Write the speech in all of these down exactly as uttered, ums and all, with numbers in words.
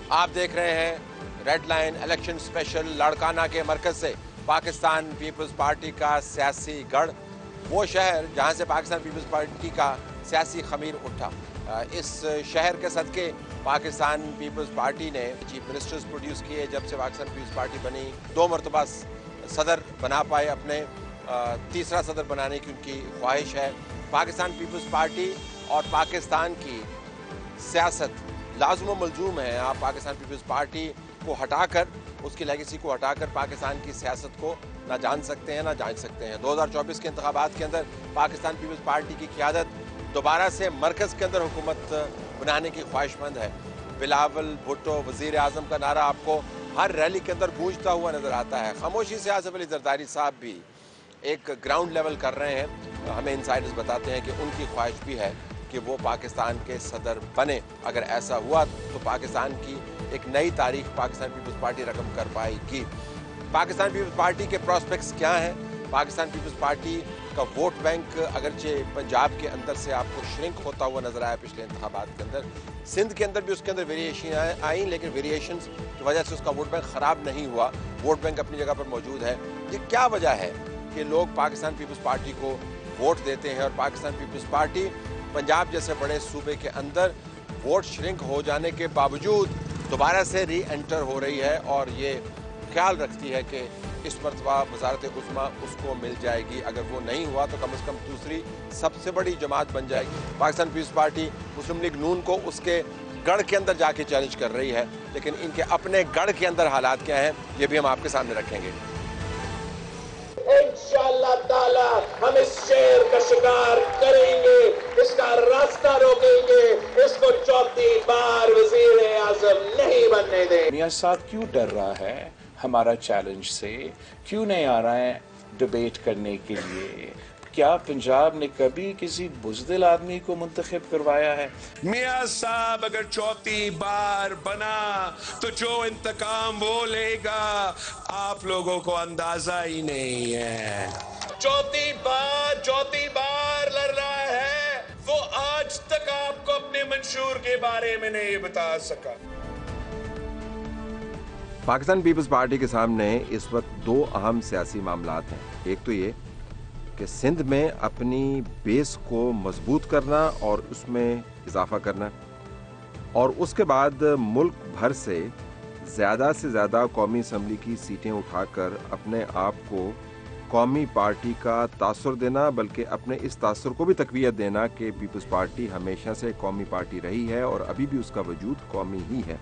आप देख रहे हैं red line election special Larkana के मरकज से पाकिस्तान पीपल्स पार्टी का सियासी गढ़, वो शहर जहां से पाकिस्तान पीपल्स पार्टी का सियासी खमीर उठा। इस शहर के सदके पाकिस्तान पीपल्स पार्टी ने चीफ मिनिस्टर्स प्रोड्यूस किए। जब से पाकिस्तान पीपल्स पार्टी बनी, दो मरतबा सदर बना पाए, अपने तीसरा सदर बनाने की उनकी ख्वाहिश है। पाकिस्तान पीपल्स पार्टी और पाकिस्तान की सियासत लाज़िम व मलज़ूम है। आप पाकिस्तान पीपल्स पार्टी को हटाकर, उसकी लेगेसी को हटाकर पाकिस्तान की सियासत को ना जान सकते हैं ना जान सकते हैं। दो हज़ार चौबीस के इंतखाबात के अंदर पाकिस्तान पीपल्स पार्टी की क़ियादत दोबारा से मरकज़ के अंदर हुकूमत बनाने की ख्वाहिशमंद है। बिलावल भुट्टो वज़ीर आज़म का नारा आपको हर रैली के अंदर गूंजता हुआ नज़र आता है। खामोशी से आसिफ अली जरदारी साहब भी एक ग्राउंड लेवल कर रहे हैं। हमें इनसाइडर्स बताते हैं कि उनकी ख्वाहिश भी है कि वो पाकिस्तान के सदर बने। अगर ऐसा हुआ तो पाकिस्तान की एक नई तारीख पाकिस्तान पीपल्स पार्टी रकम कर पाएगी। पाकिस्तान पीपल्स पार्टी के प्रॉस्पेक्ट्स क्या हैं? पाकिस्तान पीपल्स पार्टी का वोट बैंक अगरचे पंजाब के अंदर से आपको श्रिंक होता हुआ नजर आया पिछले इंतखाबात के अंदर, सिंध के अंदर भी उसके अंदर वेरिएशन आई, लेकिन वेरिएशंस की वजह से उसका वोट बैंक ख़राब नहीं हुआ। वोट बैंक अपनी जगह पर मौजूद है। ये क्या वजह है कि लोग पाकिस्तान पीपल्स पार्टी को वोट देते हैं और पाकिस्तान पीपल्स पार्टी पंजाब जैसे बड़े सूबे के अंदर वोट श्रिंक हो जाने के बावजूद दोबारा से री एंटर हो रही है और ये ख्याल रखती है कि इस मरतबा वज़ारत उस्मा उसको मिल जाएगी। अगर वो नहीं हुआ तो कम से कम दूसरी सबसे बड़ी जमात बन जाएगी। Pakistan Peoples Party Muslim League Noon को उसके गढ़ के अंदर जाके चैलेंज कर रही है, लेकिन इनके अपने गढ़ के अंदर हालात क्या हैं ये भी हम आपके सामने रखेंगे। इंशाअल्लाह ताला हम इस शेर का शिकार करेंगे, इसका रास्ता रोकेंगे, इसको चौथी बार वजीर आजम नहीं बनने देंगे। मियां साहब क्यों डर रहा है हमारा चैलेंज से? क्यों नहीं आ रहा है डिबेट करने के लिए? क्या पंजाब ने कभी किसी बुज़दिल आदमी को मुंतखब करवाया है? मियां साहब अगर चौथी बार बना तो जो इंतकाम वो लेगा आप लोगों को अंदाजा ही नहीं है। चौथी बार चौथी बार लड़ रहा है, वो आज तक आपको अपने मंशूर के बारे में नहीं बता सका। पाकिस्तान पीपल्स पार्टी के सामने इस वक्त दो अहम सियासी मामलात हैं। एक तो ये कि सिंध में अपनी बेस को मजबूत करना और उसमें इजाफा करना, और उसके बाद मुल्क भर से ज़्यादा से ज़्यादा कौमी असम्बली की सीटें उठाकर अपने आप को कौमी पार्टी का तासुर देना, बल्कि अपने इस तासुर को भी तकवीयत देना कि पीपल्स पार्टी हमेशा से कौमी पार्टी रही है और अभी भी उसका वजूद कौमी ही है।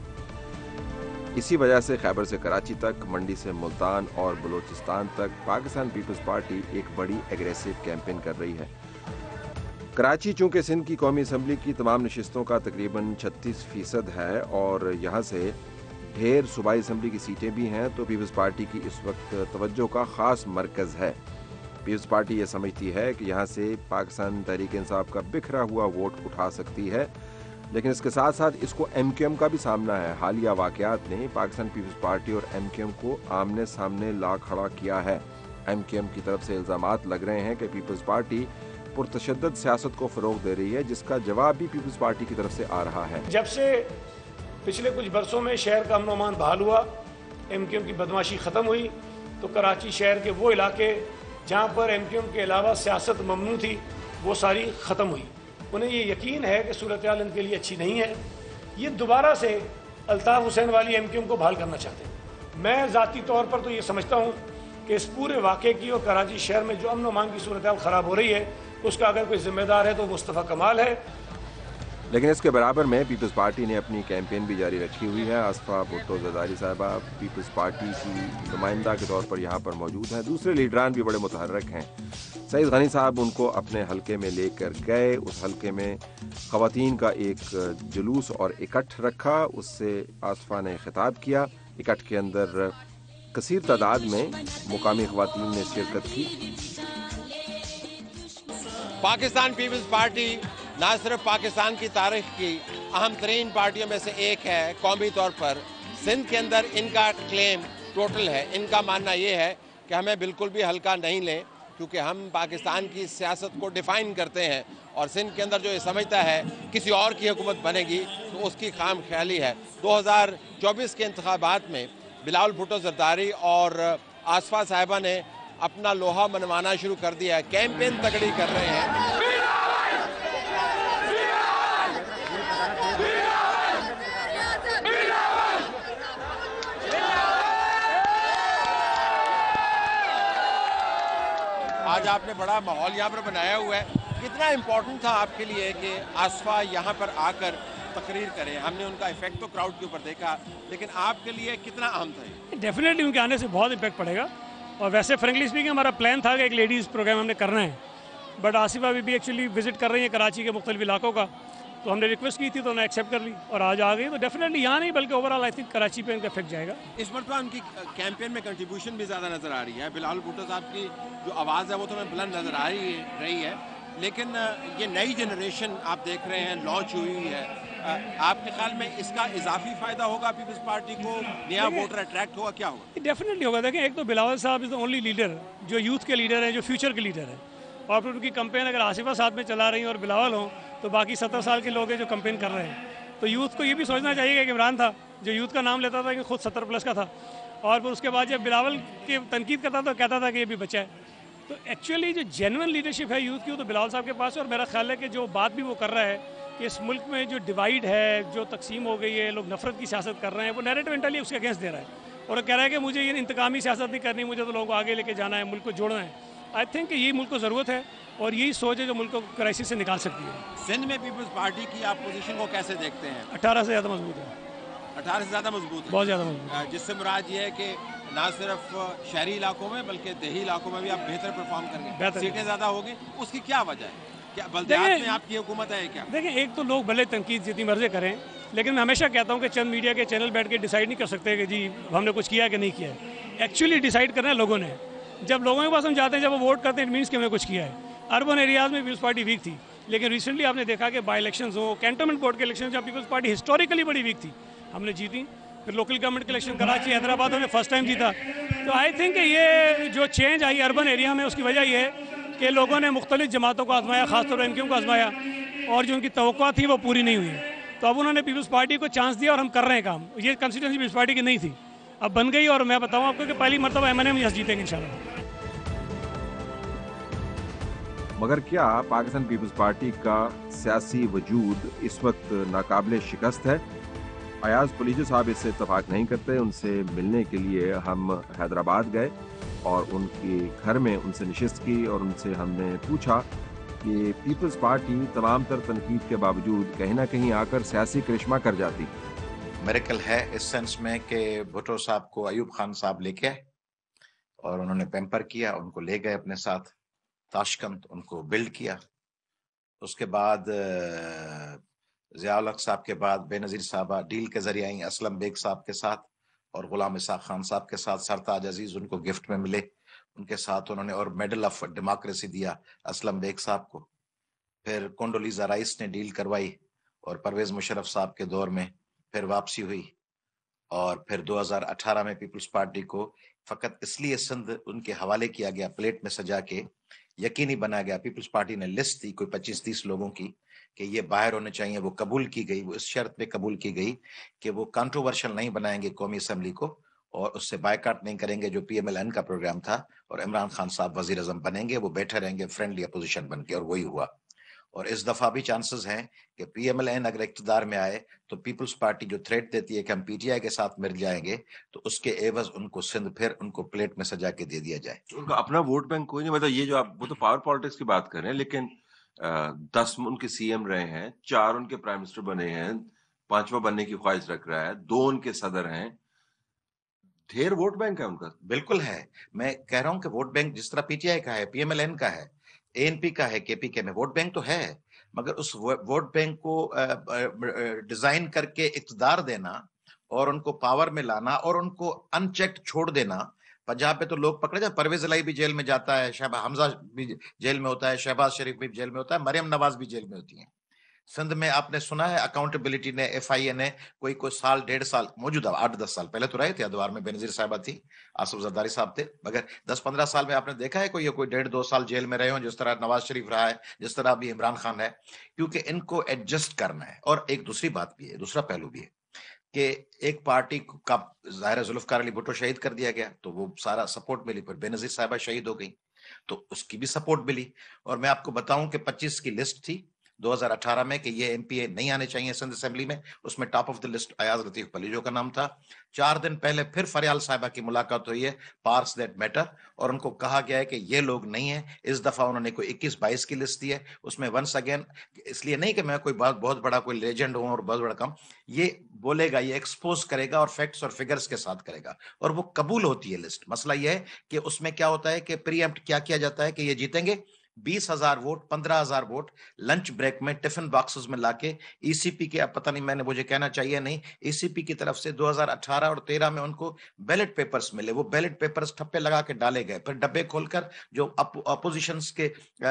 इसी वजह से खैबर से कराची तक, मंडी से मुल्तान और बलूचिस्तान तक पाकिस्तान पीपल्स पार्टी एक बड़ी एग्रेसिव कैंपेन कर रही है। कराची चूँकि सिंध की कौमी असम्बली की तमाम नशिस्तों का तकरीबन छत्तीस फीसद है और यहाँ से ढेर सूबाई असम्बली की सीटें भी हैं, तो पीपल्स पार्टी की इस वक्त तवज्जो का ख़ास मरकज़ है। पीपल्स पार्टी ये समझती है कि यहाँ से पाकिस्तान तहरीक इंसाफ का बिखरा हुआ वोट उठा सकती है, लेकिन इसके साथ साथ इसको एम क्यू एम का भी सामना है। हालिया वाक़यात ने पाकिस्तान पीपल्स पार्टी और एम क्यू एम को आमने सामने ला खड़ा किया है। एम क्यू एम की तरफ से इल्ज़ामात लग रहे हैं कि पीपल्स पार्टी पुरतशद्दद सियासत को फ़रोग़ दे रही है, जिसका जवाब भी पीपल्स पार्टी की तरफ से आ रहा है। जब से पिछले कुछ बरसों में शहर का अमन अमान बहाल हुआ, एम क्यू एम की बदमाशी ख़त्म हुई, तो कराची शहर के वो इलाके जहाँ पर एम क्यू एम के अलावा सियासत ममनू थी वो सारी ख़त्म हुई। उन्हें ये यकीन है कि सूरत हाल इनके लिए अच्छी नहीं है। ये दोबारा से अल्ताफ़ हुसैन वाली एम क्यू एम को बहाल करना चाहते हैं। मैं ज़ाती तौर पर तो ये समझता हूँ कि इस पूरे वाक़े की और कराची शहर में जो अमन अमान की सूरत हाल ख़राब हो रही है उसका अगर कोई ज़िम्मेदार है तो मुस्तफ़ा कमाल है। लेकिन इसके बराबर में पीपल्स पार्टी ने अपनी कैंपेन भी जारी रखी हुई है। आसफा भुट्टो जरदारी साहबा पीपल्स पार्टी की नुमाइंदा के तौर पर यहाँ पर मौजूद हैं। दूसरे लीडरान भी बड़े मुतहर्रिक हैं। सईद गनी साहब उनको अपने हलके में लेकर गए। उस हलके में ख़वातीन का एक जुलूस और इकट्ठ रखा, उससे आसफा ने खिताब किया। इकट्ठ के अंदर कसीर तादाद में मुकामी ख़वातीन ने शिरकत की। पाकिस्तान पीपल्स पार्टी न सिर्फ पाकिस्तान की तारीख की अहम तरीन पार्टियों में से एक है, कौमी तौर पर सिंध के अंदर इनका क्लेम टोटल है। इनका मानना ये है कि हमें बिल्कुल भी हल्का नहीं लें, کیونکہ ہم پاکستان کی سیاست کو ڈیفائن کرتے ہیں اور سندھ کے اندر جو یہ سمجھتا ہے کسی اور کی حکومت بنے گی تو اس کی خام خیالی ہے۔ دو ہزار چوبیس کے انتخابات میں بلاول بھٹو زرداری اور آصفہ صاحبہ نے اپنا لوہا منوانا شروع کر دیا ہے، کیمپین تگڑی کر رہے ہیں۔ آج آپ نے بڑا ماحول یہاں پر بنایا ہوا ہے، کتنا امپورٹنٹ تھا آپ کے لیے کہ آصفہ یہاں پر آ کر تقریر کریں؟ ہم نے ان کا ایفیکٹ تو کراؤڈ کے اوپر دیکھا، لیکن آپ کے لیے کتنا اہم تھا یہ؟ ڈیفینیٹلی ان کے آنے سے بہت امپیکٹ پڑے گا، اور ویسے فرینکلی اسپیکنگ ہمارا پلان تھا کہ ایک لیڈیز پروگرام ہم نے کرنا ہے، بٹ آصفہ بھی ایکچولی وزٹ کر رہی ہیں کراچی کے مختلف علاقوں کا، تو ہم نے ریکویسٹ کی تھی تو انہوں نے ایکسیپٹ کر لی اور آج آ گئی، تو ڈیفینیٹلی یہاں نہیں بلکہ overall I think Karachi پہ ان کا افیکٹ جائے گا۔ اس مرتبہ ان کی کیمپین میں کنٹریبیوشن بھی زیادہ نظر آ رہی ہے، بلاول بھٹو صاحب کی جو آواز ہے وہ تو ہمیں بلند نظر آ رہی رہی ہے، لیکن یہ نئی جنریشن آپ دیکھ رہے ہیں لانچ ہوئی ہے، آپ کے خیال میں اس کا اضافی فائدہ ہوگا پیپلز پارٹی کو، نیا ووٹر اٹریکٹ ہوگا، کیا ہوگا؟ ڈیفینیٹلی ہوگا۔ دیکھیں ایک تو بلاول صاحب از دا اونلی لیڈر جو یوتھ کے لیڈر ہیں، جو فیوچر کے لیڈر ہیں، اور پھر ان کی کمپین اگر آصفہ ساتھ میں چلا رہی ہیں اور بلاول ہوں تو باقی ستر سال کے لوگ ہیں جو کمپین کر رہے ہیں، تو یوتھ کو یہ بھی سوچنا چاہیے کہ عمران تھا جو یوتھ کا نام لیتا تھا کہ خود ستر پلس کا تھا، اور پھر اس کے بعد جب بلاول کی تنقید کرتا تھا تو کہتا تھا کہ یہ بھی بچہ ہے، تو ایکچولی جو جینوئن لیڈرشپ ہے یوتھ کی وہ تو بلاول صاحب کے پاس ہے، اور میرا خیال ہے کہ جو بات بھی وہ کر رہا ہے کہ اس ملک میں جو ڈیوائیڈ ہے، جو تقسیم ہو گئی ہے، لوگ نفرت کی سیاست کر رہے ہیں، وہ نیریٹو انٹرلی اس کے اگینسٹ دے رہا ہے، اور وہ کہہ رہا ہے کہ مجھے یہ انتقامی سیاست نہیں کرنی، مجھے تو لوگوں کو آگے لے کے جانا ہے، ملک کو جوڑنا ہے۔ آئی تھنک کہ یہی ملک کو ضرورت ہے اور یہی سوچ ہے جو ملک کو کرائسس سے نکال سکتی ہے۔ سندھ میں پیپلز پارٹی کی آپ پوزیشن کو کیسے دیکھتے ہیں؟ اٹھارہ سے زیادہ مضبوط ہے، اٹھارہ سے زیادہ مضبوط ہے، بہت زیادہ مضبوط ہے، جس سے مراد یہ ہے کہ نہ صرف شہری علاقوں میں بلکہ دیہی علاقوں میں بھی آپ بہتر پرفارم کریں گے، سیٹیں زیادہ ہوگی، اس کی کیا وجہ ہے؟ کیا بلدیات میں آپ کی حکومت ہے کیا؟ دیکھیں ایک تو لوگ بھلے تنقید جتنی مرضی کریں، لیکن میں ہمیشہ کہتا ہوں کہ چند میڈیا کے چینل بیٹھ کے ڈیسائیڈ نہیں کر سکتے کہ جی ہم نے کچھ کیا کہ نہیں کیا ہے، ایکچولی ڈیسائیڈ کرنا ہے لوگوں نے، جب لوگوں کے پاس ہم جاتے ہیں، جب وہ ووٹ کرتے ہیں، اٹ مینس کہ ہم نے کچھ کیا ہے۔ اربن ایریاز میں پیپلز پارٹی ویک تھی، لیکن ریسنٹلی آپ نے دیکھا کہ بائی الیکشنز ہوں، کینٹونمنٹ بورڈ کے الیکشن جہاں پیپلز پارٹی ہسٹوریکلی بڑی ویک تھی، ہم نے جیتی، پھر لوکل گورنمنٹ کے الیکشن کراچی حیدرآباد ہم نے فرسٹ ٹائم جیتا، تو آئی تھنک کہ یہ جو چینج آئی اربن ایریا میں اس کی وجہ یہ ہے کہ لوگوں نے مختلف جماعتوں کو آزمایا، خاص طور پر ایم کیو کو آزمایا، اور جو ان کی توقع تھی وہ پوری نہیں ہوئی، تو اب انہوں نے پیپلز پارٹی کو چانس دیا اور ہم کر رہے ہیں کام۔ یہ کنسٹیٹوئنسی پیپلز پارٹی کی نہیں تھی، اب بن گئی، اور میں بتاؤں آپ کو کہ پہلی مرتبہ ایم این ایم یس جیتیں گے انشاءاللہ۔ مگر کیا پاکستان پیپلز پارٹی کا سیاسی وجود اس وقت ناقابل شکست ہے؟ ایاز پولیجو صاحب اس سے اتفاق نہیں کرتے، ان سے ملنے کے لیے ہم حیدرآباد گئے اور ان کے گھر میں ان سے نشست کی، اور ان سے ہم نے پوچھا کہ پیپلز پارٹی تمام تر تنقید کے باوجود کہیں نہ کہیں آ کر سیاسی کرشمہ کر جاتی۔ میریکل ہے اس سینس میں کہ بھٹو صاحب کو ایوب خان صاحب لے کے آئے اور انہوں نے پیمپر کیا، ان کو لے گئے اپنے ساتھ تاشکند، ان کو بلڈ کیا، اس کے بعد ضیاء الحق صاحب کے بعد بے نظیر صاحبہ ڈیل کے ذریعے آئیں اسلم بیگ صاحب کے ساتھ اور غلام اسحاق خان صاحب کے ساتھ، سرتاج عزیز ان کو گفٹ میں ملے، ان کے ساتھ انہوں نے اور میڈل آف ڈیموکریسی دیا اسلم بیگ صاحب کو، پھر کونڈولیزا رائس نے ڈیل کروائی، اور پرویز مشرف صاحب کے دور میں پھر واپسی ہوئی، اور پھر دو ہزار اٹھارہ میں پیپلز پارٹی کو فقط اس لیے سندھ ان کے حوالے کیا گیا، پلیٹ میں سجا کے یقینی بنا گیا، پیپلز پارٹی نے لسٹ دی کوئی پچیس تیس لوگوں کی کہ یہ باہر ہونے چاہیے، وہ قبول کی گئی، وہ اس شرط پہ قبول کی گئی کہ وہ کانٹروورشل نہیں بنائیں گے قومی اسمبلی کو، اور اس سے بائیکاٹ نہیں کریں گے جو پی ایم ایل این کا پروگرام تھا، اور عمران خان صاحب وزیر اعظم بنیں گے، وہ بیٹھے رہیں گے فرینڈلی اپوزیشن بن کے، اور وہی ہوا۔ اور اس دفعہ بھی چانسز ہیں کہ پی ایم ایل این اگر اقتدار میں آئے تو پیپلز پارٹی جو تھریٹ دیتی ہے کہ ہم پی ٹی آئی کے ساتھ مل جائیں گے، تو اس کے عوض ان کو سندھ پھر ان کو پلیٹ میں سجا کے دے دیا جائے۔ ان کا اپنا ووٹ بینک کوئی نہیں، مطلب یہ جو آپ وہ تو پاور پالیٹکس کی بات کر رہے ہیں، لیکن دس ان کے سی ایم رہے ہیں، چار ان کے پرائم منسٹر بنے ہیں، پانچواں بننے کی خواہش رکھ رہا ہے، دو ان کے صدر ہیں، ڈھیر ووٹ بینک ہے ان کا۔ بالکل ہے، میں کہہ رہا ہوں کہ ووٹ بینک جس طرح پی ٹی آئی کا ہے، پی ایم ایل این کا ہے، اے این پی کا ہے، کے پی کے میں ووٹ بینک تو ہے، مگر اس ووٹ بینک کو ڈیزائن کر کے اقتدار دینا اور ان کو پاور میں لانا اور ان کو ان چیکڈ چھوڑ دینا، پنجاب پہ تو لوگ پکڑے جاتے، پرویز الہی بھی جیل میں جاتا ہے، شہباز حمزہ بھی جیل میں ہوتا ہے، شہباز شریف بھی جیل میں ہوتا ہے، مریم نواز بھی جیل میں ہوتی ہیں، सिंध में आपने सुना है अकाउंटेबिलिटी ने, एफ आई ए ने कोई कोई साल डेढ़ साल मौजूदा आठ दस साल पहले तो रहे थे, अदवार में बेनजीर साहिबा थी, आसिफ जरदारी साहब थे, मगर दस पंद्रह साल में आपने देखा है कोई कोई डेढ़ दो साल जेल में रहे हो जिस तरह नवाज शरीफ रहा है, जिस तरह अभी इमरान खान है? क्योंकि इनको एडजस्ट करना है। और एक दूसरी बात भी है, दूसरा पहलू भी है कि एक पार्टी का ज़ाहिर जुल्फकार अली भुट्टो शहीद कर दिया गया तो वो सारा सपोर्ट मिली, फिर बेनजीर साहिबा शहीद हो गई तो उसकी भी सपोर्ट मिली। और मैं आपको बताऊं कि पच्चीस की लिस्ट थी दो हज़ार अठारह में कि ये एमपीए नहीं आने चाहिए सिंध असेंबली में, उसमें top of the list Ayaz Latif Palijo का नाम था। चार दिन पहले फिर फरियाल साहिबा की मुलाकात हुई है पार्स दैट मैटर, और उनको कहा गया है कि ये लोग नहीं है। इस दफा उन्होंने कोई इक्कीस बाईस की लिस्ट दी है, उसमें वंस अगेन, इसलिए नहीं कि मैं कोई बहुत बहुत बड़ा कोई लेजेंड हूं और बहुत बड़ा काम, ये बोलेगा, ये एक्सपोज करेगा और फैक्ट्स और फिगर्स के साथ करेगा, और वो कबूल होती है लिस्ट। मसला ये है कि उसमें क्या होता है कि प्रीएम्प्ट क्या किया जाता है कि ये जीतेंगे, बीस हजार वोट, पंद्रह हजार वोट लंच ब्रेक में टिफिन बॉक्सेस में लाके ईसीपी के, अब पता नहीं मैंने मुझे कहना चाहिए नहीं, ईसीपी की तरफ से दो हज़ार अठारह और तेरह में उनको बैलेट पेपर्स मिले, वो बैलेट पेपर्स ठप्पे लगा के डाले गए, फिर डब्बे खोलकर जो अपोजिशन के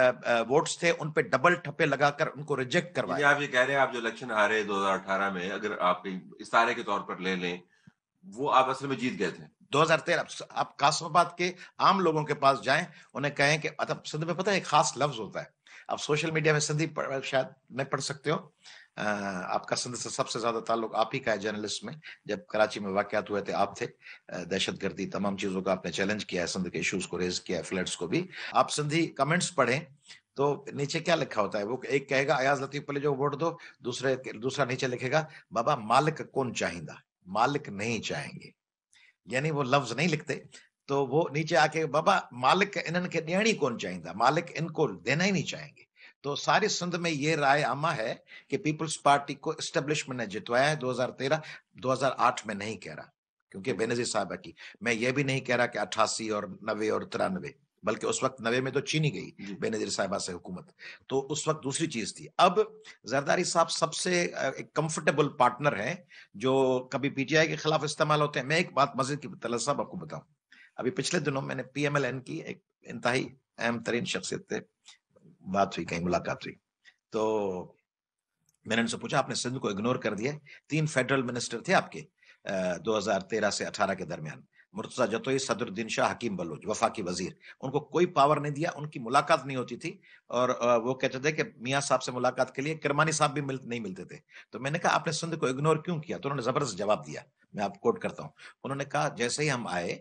वोट्स थे उन पे डबल ठप्पे लगाकर उनको रिजेक्ट करवाया। आप ये कह रहे हैं आप जो इलेक्शन हारे दो हज़ार अठारह में, अगर आप इस्तारे के तौर पर ले लें, वो आप असल में जीत गए थे। दो हज़ार तेरह आप कासमाबाद के आम लोगों के पास जाएं, उन्हें कहें कि मतलब सिंध में पता है एक खास लफ्ज होता है, आप सोशल मीडिया में सिंधी शायद नहीं पढ़ सकते हो, आ, आपका सिंध से सबसे ज्यादा ताल्लुक आप ही का है जर्नलिस्ट में, जब कराची में वाकयात हुए थे आप थे, दहशतगर्दी तमाम चीजों का आपने चैलेंज किया है, सिंध के इश्यूज को रेज किया है, फ्लड्स को भी। आप सिंधी कमेंट्स पढ़ें तो नीचे क्या लिखा होता है, वो एक कहेगा अयाज लतीफ पलीजो जो वोट दो, दूसरे दूसरा नीचे लिखेगा बाबा मालिक कौन चाहिदा, मालिक नहीं चाहेंगे, यानी वो लफ्ज नहीं लिखते, तो वो नीचे आके बाबा मालिक इन्हन के ॾियण ही कौन चाहिदा, मालिक इनको देना ही नहीं चाहेंगे। तो सारी सिंध में ये राय आमा है कि पीपल्स पार्टी को एस्टेब्लिशमेंट ने जितवाया है दो हज़ार तेरह, दो हज़ार आठ में नहीं कह रहा क्योंकि बेनजीर साहिबा की, मैं ये भी नहीं कह रहा कि अट्ठासी और नब्बे और तिरानवे, बल्कि उस वक्त नवे में तो चीनी गई बेनजीर साहिबा से हुकूमत, तो उस वक्त दूसरी चीज थी। अब जरदारी साहब सबसे एक कंफर्टेबल पार्टनर हैं जो कभी पीटीआई के खिलाफ इस्तेमाल होते हैं। मैं एक बात मस्जिद की तलत साहब आपको बताऊं, अभी पिछले दिनों मैंने पीएमएलएन की एक इंतहाई अहम तरीन शख्सियत से बात हुई, कहीं मुलाकात हुई, तो मैंने उनसे पूछा आपने सिंध को इग्नोर कर दिया, तीन फेडरल मिनिस्टर थे आपके दो हज़ार तेरह से अठारह के दरमियान, मुर्तजा जतोई, सदरुद्दीन शाह, हकीम बलोच, वफाकी वजीर, उनको कोई पावर नहीं दिया, उनकी मुलाकात नहीं होती थी, और वो कहते थे कि मियाँ साहब से मुलाकात के लिए किरमानी साहब भी मिल, नहीं मिलते थे। तो मैंने कहा आपने सिंध को इग्नोर क्यों किया, तो उन्होंने जबरदस्त जवाब दिया, मैं आपको कोट करता हूँ। उन्होंने कहा जैसे ही हम आए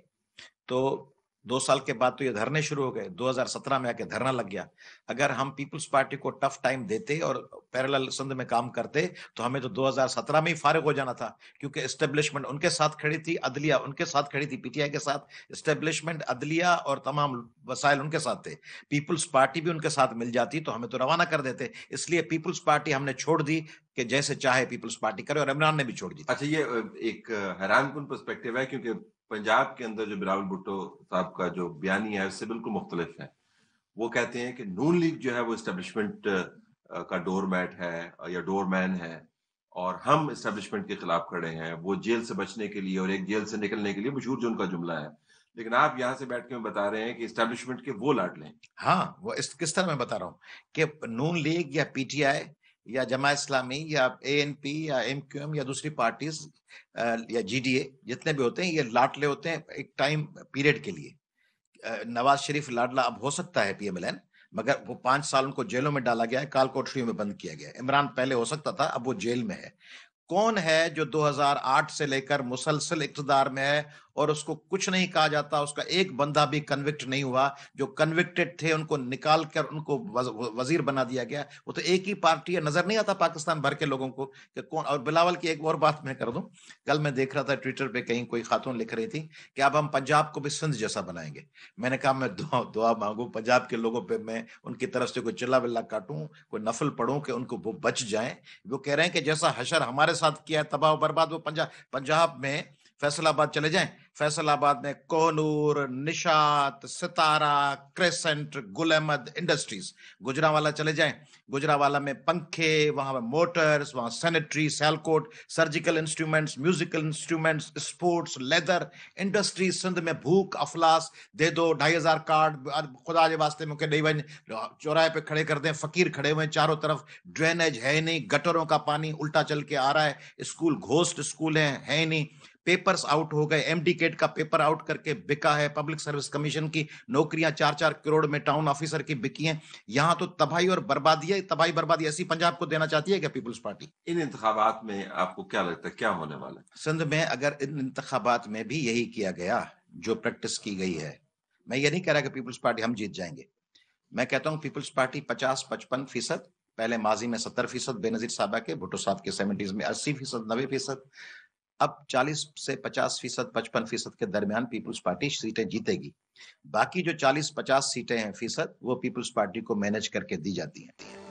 तो दो साल के बाद तो ये धरने शुरू हो गए, दो हज़ार सत्रह में आके धरना लग गया, अगर हम पीपल्स पार्टी को टफ टाइम देते और पैरेलल सिंध में काम करते तो हमें तो दो हज़ार सत्रह में ही फारिग हो जाना था, क्योंकि एस्टेब्लिशमेंट उनके साथ खड़ी थी, अदलिया उनके साथ खड़ी थी, पीटीआई के साथ एस्टेब्लिशमेंट, अदलिया और तमाम वसाइल उनके साथ थे, पीपल्स पार्टी भी उनके साथ मिल जाती तो हमें तो रवाना कर देते, इसलिए पीपल्स पार्टी हमने छोड़ दी कि जैसे चाहे पीपल्स पार्टी करे, और इमरान ने भी छोड़ दी। अच्छा, ये एक हैरानकुन पर्सपेक्टिव है क्योंकि पंजाब के अंदर जो बिलावल भुट्टो साहब का जो बयानी है उससे बिल्कुल मुख्तलिफ है। वो कहते हैं कि नून लीग जो है वो एस्टेब्लिशमेंट का डोरमैट है या डोरमैन है और हम एस्टेब्लिशमेंट के खिलाफ खड़े हैं, वो जेल से बचने के लिए और एक जेल से निकलने के लिए, मशहूर जो उनका जुमला है। लेकिन आप यहाँ से बैठ के बता रहे हैं कि एस्टेब्लिशमेंट के वो लाडले हैं। हाँ, वो इस किस तरह मैं बता रहा हूँ कि नून लीग या पीटीआई या जमा इस्लामी या एएनपी या एमक्यूएम या दूसरी पार्टीज या जीडीए जितने भी होते हैं, ये लाडले होते हैं एक टाइम पीरियड के लिए। नवाज शरीफ लाडला अब हो सकता है पीएमएलएन, मगर वो पांच साल उनको जेलों में डाला गया है, काल कोठरियों में बंद किया गया है। इमरान पहले हो सकता था, अब वो जेल में है। कौन है जो दो हज़ार आठ से लेकर मुसलसल इक़्तिदार में है और उसको कुछ नहीं कहा जाता, उसका एक बंदा भी कन्विक्ट नहीं हुआ, जो कन्विक्टेड थे उनको निकाल कर उनको वजीर बना दिया गया। वो तो एक ही पार्टी है, नजर नहीं आता पाकिस्तान भर के लोगों को कि कौन। और बिलावल की एक और बात मैं कर दूं, कल मैं देख रहा था ट्विटर पे कहीं कोई खातून लिख रही थी कि अब हम पंजाब को भी सिंध जैसा बनाएंगे। मैंने कहा मैं दुआ दुआ मांगू पंजाब के लोगों पर, मैं उनकी तरफ से कोई चिल्ला विल्ला काटूं, कोई नफल पढ़ूं कि उनको वो बच जाए। वो कह रहे हैं कि जैसा हशर हमारे साथ किया है तबाह बर्बाद, वो पंजाब पंजाब में फैसल आबाद चले जाएं, फैसल आबाद में कोहनूर, निशात, सितारा, क्रेसेंट, गुल अहमद इंडस्ट्रीज। गुजरावाला चले जाएं, गुजरावाला में पंखे, वहां मोटर्स, वहां sanitary, Sialkot, surgical instruments, musical instruments, sports, leather industries. Sindh में भूख अफलास दे दो, ढाई हजार कार्ड खुदा के वास्ते मुझे दे वन, चौराहे पे खड़े कर दें, फकीर खड़े हुए चारों तरफ, ड्रेनेज है नहीं, गटरों का पानी उल्टा चल के आ रहा है, स्कूल घोस्ट स्कूल है, है नहीं, पेपर्स आउट हो गए, एमडी केट का पेपर आउट करके बिका है, पब्लिक सर्विस कमीशन की नौकरियां चार चार करोड़ में टाउन ऑफिसर की बिकी हैं। यहां तो तबाही और बर्बादी है, तबाही बर्बादी ऐसी पंजाब को देना चाहती है क्या पीपल्स पार्टी? इन इंतखाबात में आपको क्या लगता है क्या होने वाला है? सिंध में अगर इन इंतखाबात में भी यही किया गया जो प्रैक्टिस की गई है, मैं ये नहीं कह रहा कि पीपल्स पार्टी हम जीत जाएंगे, मैं कहता हूं पीपल्स पार्टी पचास पचपन फीसद, पहले माजी में सत्तर फीसद बेनजीर साहबा के, भुट्टो साहब के सेवेंटीज में अस्सी फीसद नब्बे फीसद, अब चालीस से पचास फीसद पचपन फीसद के दरमियान पीपल्स पार्टी सीटें जीतेगी। बाकी जो चालीस पचास सीटें हैं फीसद वो पीपल्स पार्टी को मैनेज करके दी जाती हैं।